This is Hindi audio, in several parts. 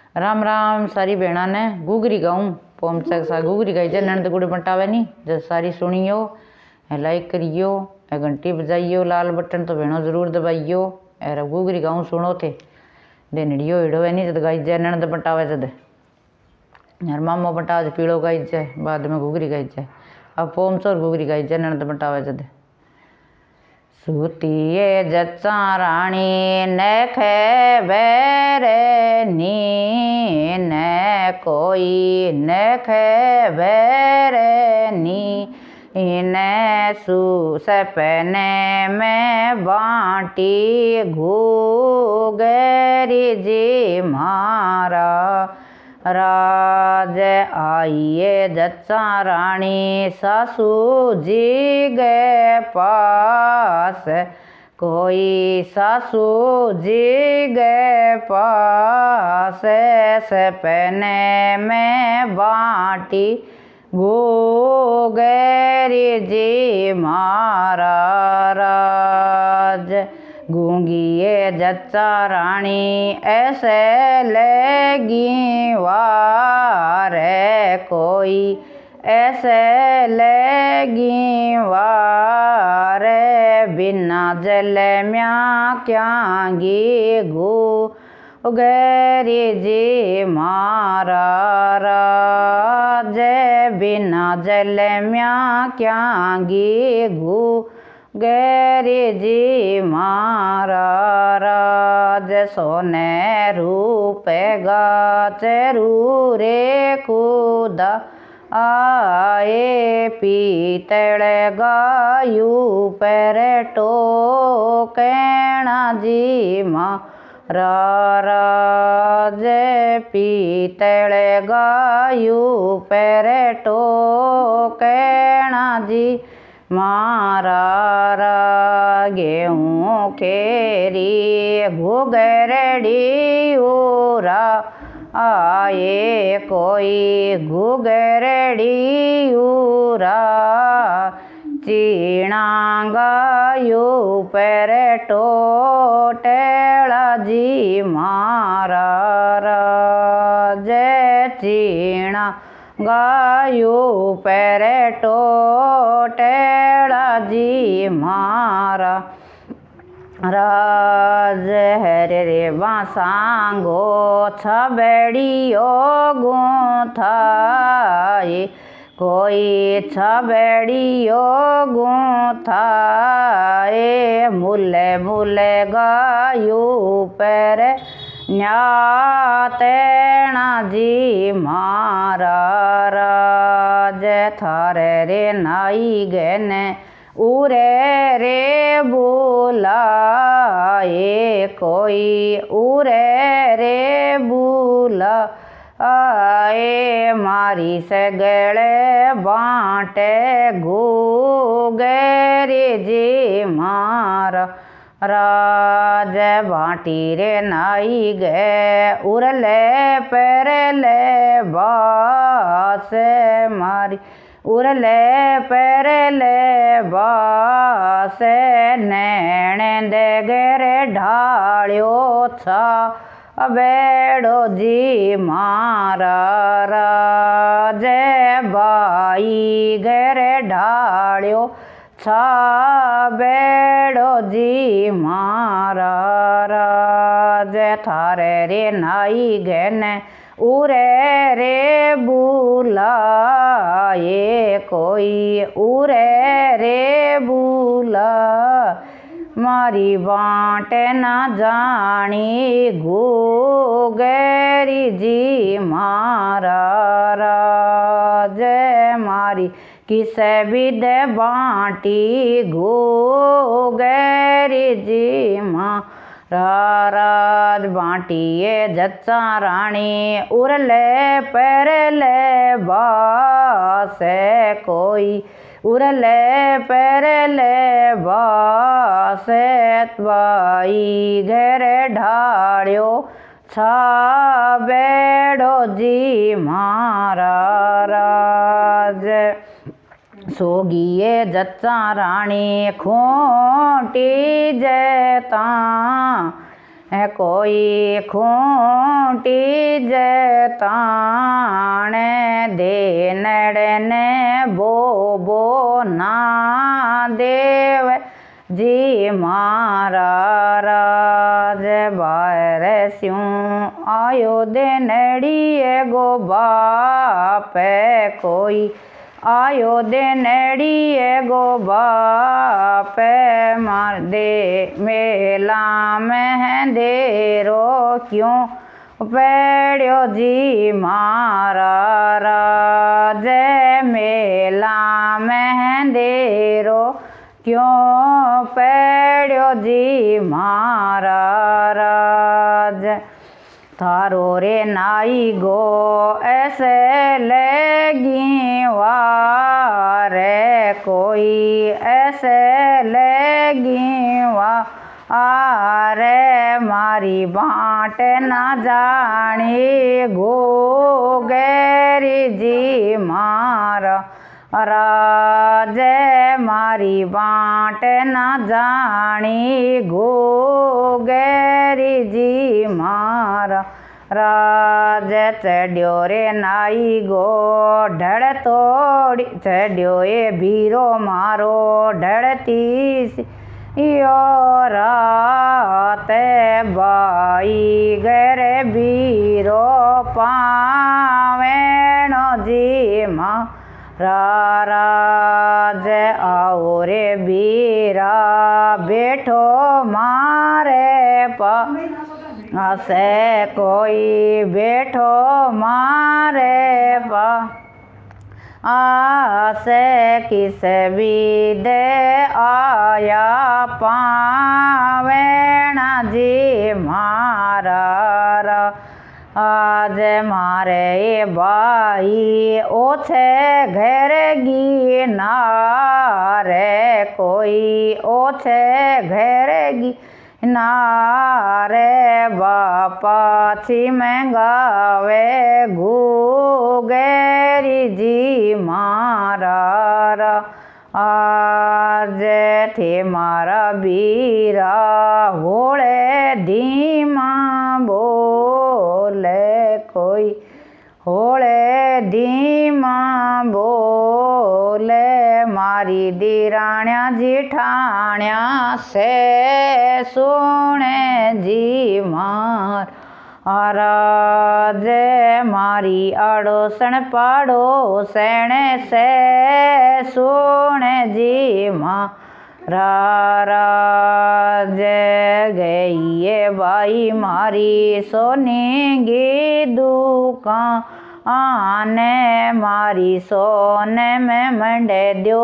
राम राम सारी भेणा ने गुगरी गाऊँ पोम सा गुगरी गाई जे नंद गुड़ बटावे नहीं जब सारी सुनियो लाइक करियो घंटी बजाइयो लाल बटन तो भेणो जरूर दबाइयो और गुगरी गाऊँ सुनो थे देनियो हिड़ो है नहीं जब गाई जे नंद बटावे जद यार मामो बटावे पीड़ो गाई जे बाद में गुगरी गाई जे अब पोम चोर गुगरी गाई जे नंद बटावे जद सूतिए जच्चा रानी नखे बेरे नी न कोई नखे बेरे नी इन सू सपने में बाटी घूगरी जी मारा राज आइए जच्चा रानी सासू जी के पास कोई सासू जी के पास सपने में बाटी गोगरी जी मारा राज गूंगिए जच्चा रानी ऐसे लेगी वार कोई ऐसे लेगी वार बिना जल म्या क्यांगी गैरी जी मारा राज बिना जल म्या क्यांगी गैरी जी मारा राज सोने रूप गाचरू रे खुदा आए पीतल गायू पर टोकना जी मारा राज पीतल गायू पर टोकना जी मारा गेहूँ केरी घुगरड़ी उरा आए कोई घुगरड़ी उरा चीणा गायू पर टोटेला जी मारा राज चीणा गायू पर टोटेला जी मारा राज हरे रे बासांगो छबड़ियो गुंथाई कोई छबड़ियो गुंथाए मुले मुले गायू पर न्यातेना जी मारा राज थारे रे नाई गने उरे रे बुलाए कोई उरे रे बुला आए मारी सगले बांटे घूगरी जी मारा राज बाटी रे नाई गे उरले परले बास मारी उरले परले बास नैण दे गेरे ढालियो छा बेड़ो जी मारा राज बाई गेरे ढालियो छा बेड़ो जी मारा राज थारे रे नाई गन उरे रे बुलाए कोई उरे रे बुला मारी बाँट ना जानी घूगरी जी मारा राज मारी किसे विद बाटी घूगरी जी मारा राज बाटिए जच्चा रानी उरले परले बास कोई उरले परले बास बाई घर ढाड़ियो छा बेड़ो जी मारा राज सोगिए जच्चा रानी खूंटी जता है कोई खूंटी जताणे दे नड़ने बो ना देव जी मारा राज बार स्यूं आयो दे नड़िए गो बाप कोई आयो दे नड़िए गो बाप मार दे मेला में देरो क्यों पेड़ो जी मारा राज मेला में देरो क्यों पेड़ो जी मारा राज थारो रे नाई गो ऐसे लेगी वारे कोई ऐसे लेगी वा आरे मारी बाट ना जानी गो गैरी जी मारा राज मारी बाट ना जानी गो गैरी जी मारा राज चढ़्यो रे नाई गो ढड़ तोड़ी चढ़्यो ए बीरो मारो ढड़ती यो रात बाई गर बीरो पावेणो जी माँ राज आओ रे बीरा बैठो मारे पा से कोई बैठो मारे पा आसे किस भी दे आया पावेणा जी मारा आज मारे बाई ओछे घर गी नारे कोई ओछे घर गी नारे बापा छिमंगावे गुगेरी जी मारा आज थे मारा बीरा होले धीमा बोले कोई होले धीमा बोले मारी दिराण्या जिठाण्या से सुने जी मार राज मारी अड़ोसण पड़ोसण से सुने जी माँ राज गई बाई मारी सोनी गी दुकान आने मारी सोने में मंडे दो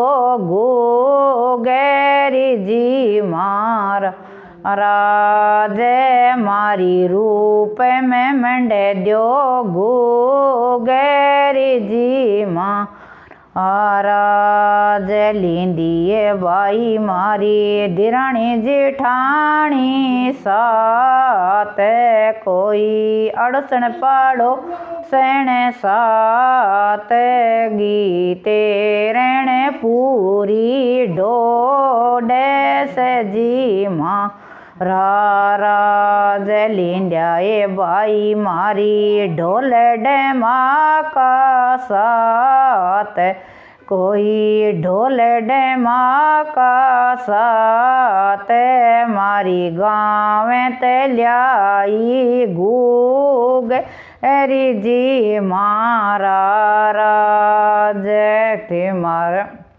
गुगेरी जी मार राज मारी रूप में मंडे दो गुगेरी जी माँ राज लींदिए बाई मारी दिराणी जिठाणी सात कोई अड़सण पाड़ो सण सात गीते रण पूरी डोडे से जी माँ राज लींदिया बाई मारी ढोल डेमा का सात कोई ढोल डेमा का सात मारी गाँव तल्याई गूग एरी जी मारा राज मार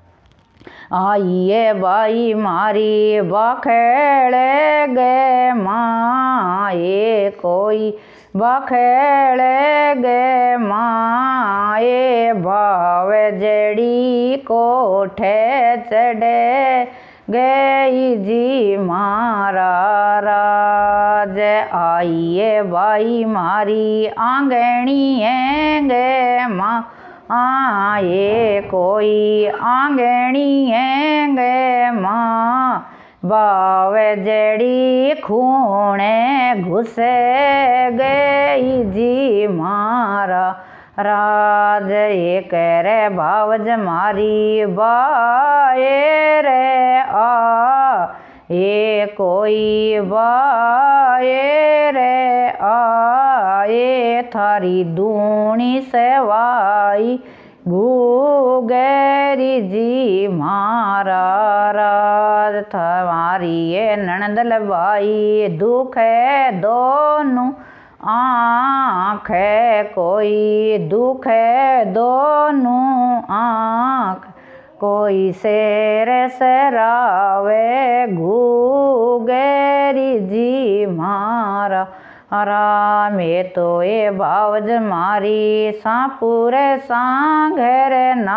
आइए बाई मारी बखेड़े गे माए कोई बखेड़े गे माए भाव जड़ी कोठे चढ़े गई जी मारा राज आइए बाई मारी आंगणी गे माँ आए कोई आंगणी गे माँ बाव जड़ी खूणे घुसे गई जी मारा राज ये करे भावज मारी बाए रे आ ये कोई बाए रे आए थारी दूनी सेवाई गुगेरी जी मारा राज थारी ये ननद लबाई दुख है दोनों आँख है कोई दुख है दोनों आँख कोई शेर सरावे गुगेरी जी मारा रामे तो ये बावज मारी सापुरे सांघर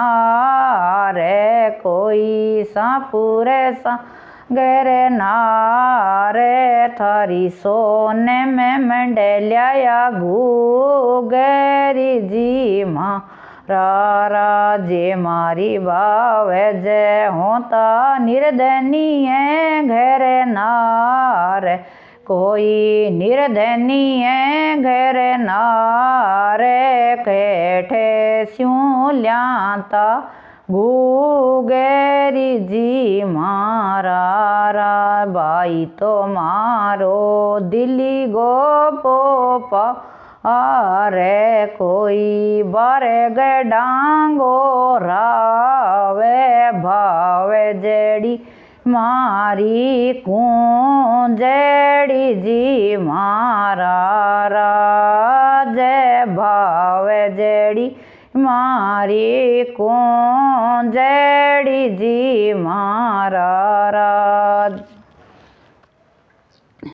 नारे कोई सापुरे सांघर नारे थारी सोने में मंडलिया गुगेरी जी माँ राजे मारी बाव जय होता निर्धनी है घर नार कोई निर्धनी है घर नार कैठे स्यूं ल्याता गुगेरी जी मारा रा बाई तो मारो दिल्ली गो पोपा आरे कोई बारे गे डांगो रावे भावे जेड़ी मारी कुंजेड़ी जी मारा राजे भावे जेड़ी मारी कुंजेड़ी जी मारा राज।